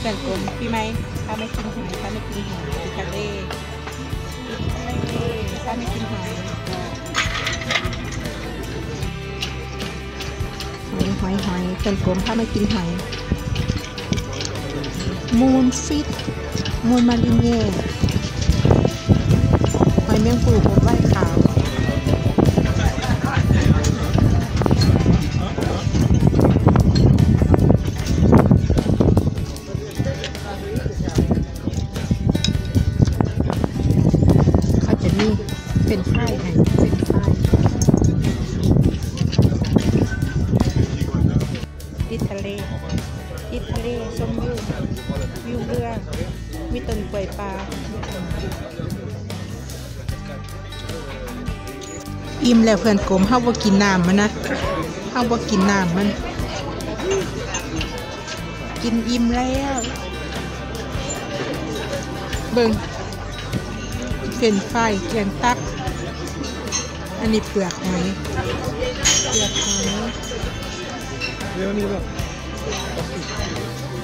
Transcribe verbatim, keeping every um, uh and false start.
แต่งกลมพี่ไหมถ้าไม่กินหอยถ้าไม่กินหอยติดทะเลถ้าไม่กินหอยหอยหอยหอยแต่งกลมถ้าไม่กินหอยมูนฟิตมูนมาริเน่หอยแมงปูผมไหว้ขาวเขาจะมีเป็นไส้ให้เป็นไส้ติดทะเลติดทะเลชมวิววิวเรือมีต้นกล้วยปลาอิ่มแล้วเพื่อนกลมเฮาบ่กินน้ำมันนะเฮาบ่กินน้ำมันกินอิ่มแล้วเบิ่งเป็นไฟแกงตักอันนี้เปลือกหอยเปลือกหอยเรื่องนี้แบบ